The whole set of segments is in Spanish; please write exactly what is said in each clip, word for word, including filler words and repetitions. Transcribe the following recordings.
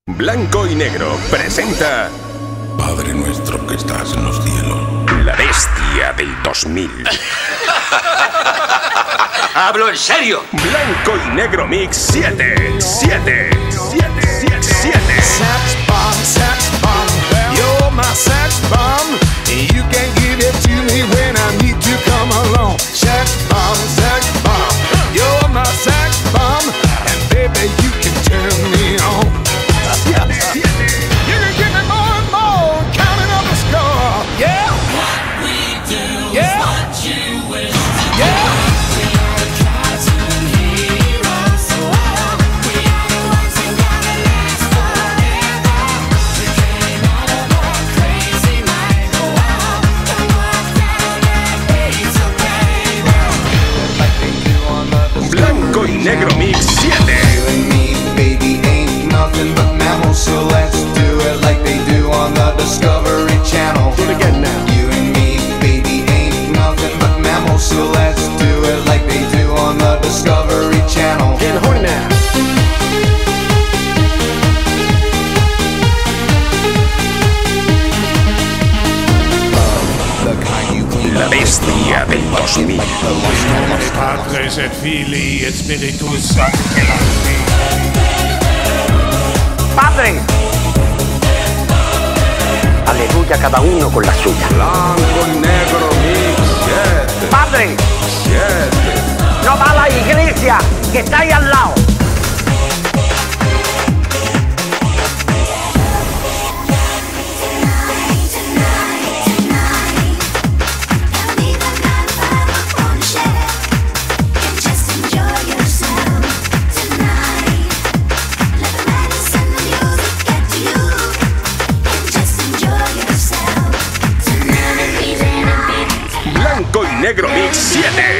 Blanco y Negro presenta Padre nuestro que estás en los cielos. La bestia del dos mil. ¡Hablo en serio! Blanco y Negro Mix siete. siete. siete. siete. Sex bomb, sex bomb, you're my sex bomb. You can give it to me when I need to come along. Sex bomb, sex bomb, you're my sex bomb. And baby, you can turn me on. You can give me more and more, counting up the score. Yeah. What we do Yeah. is what you wish. Yeah. We are cartoon heroes. We are the ones who gotta last forever. We came out of our crazy mind. Don't walk down that pizza table. Blanco y Negro Mix siete. You and me, baby, ain't nothing but mammals, so let's do it like they do on the Discovery Channel. Do it again now. You and me, baby, ain't nothing but mammals, so let's do it like they do on the Discovery Channel. Getting horny now. La bestia del dos mil. Padres et Filii et Spiritus Sancti. ¡Padre! Aleluya, cada uno con la suya. Blanco y Negro Mix siete. ¡Padre! siete. ¡No va a la iglesia, que está ahí al lado! Blanco y Negro Mix siete.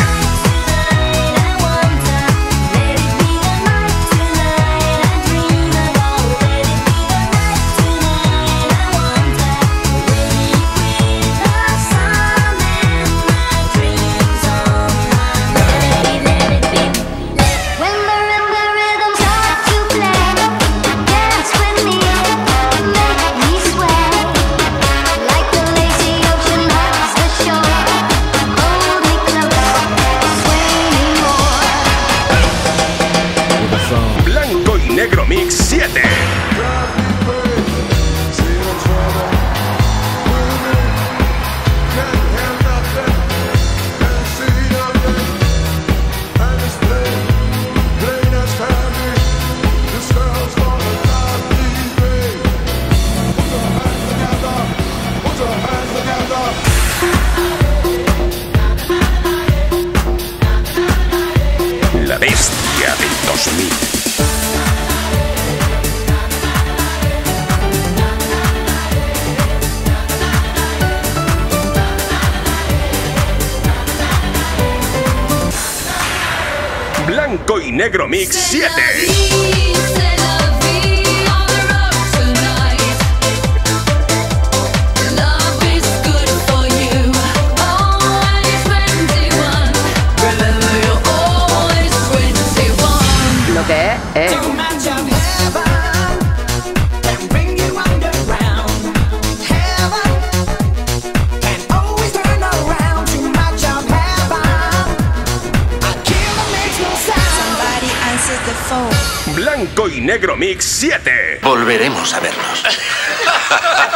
Blanco y Negro Mix siete. La bestia del dos mil. Blanco y Negro Mix siete. Lo que es, es... Blanco y Negro Mix siete. Volveremos a vernos.